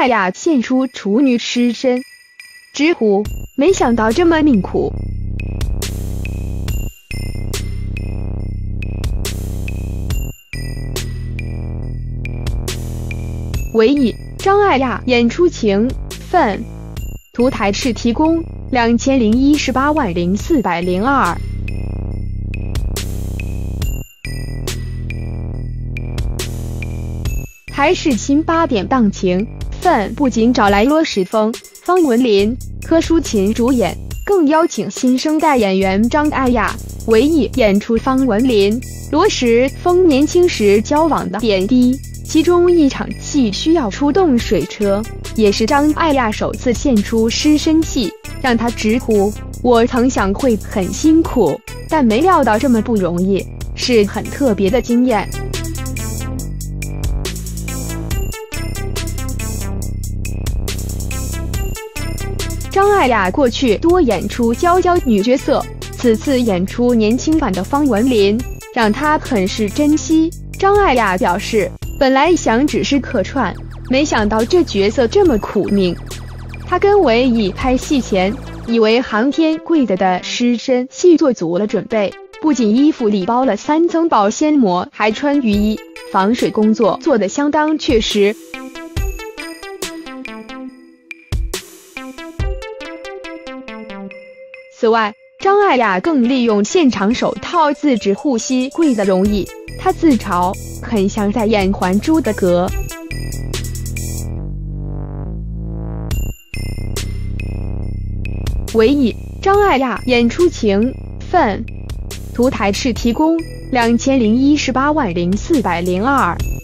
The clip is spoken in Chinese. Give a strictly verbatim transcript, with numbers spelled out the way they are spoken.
艾亚献出处女湿身，直呼没想到这么命苦。唯一张艾亚演出情分，图台式提供两千零一十八万零四百零二。台式新八点档情分不仅找来罗时丰、方文琳、柯淑琴主演，更邀请新生代演员张艾亚、唯一演出方文琳、罗时丰年轻时交往的点滴。其中一场戏需要出动水车，也是张艾亚首次献出湿身戏，让她直呼：“我曾想会很辛苦，但没料到这么不容易，是很特别的经验。”张艾亚过去多演出娇娇女角色，此次演出年轻版的方文琳，让她很是珍惜。张艾亚表示，本来想只是客串，没想到这角色这么苦命。他跟唯一拍戏前，以为航天柜的的湿身戏做足了准备，不仅衣服里包了三层保鲜膜，还穿雨衣，防水工作做得相当确实。此外，张艾亚更利用现场手套自制护膝柜的容易，她自嘲很像在演《还珠的歌》。唯一张艾亚演出情分，图台式提供两千零一十八万零四百零二。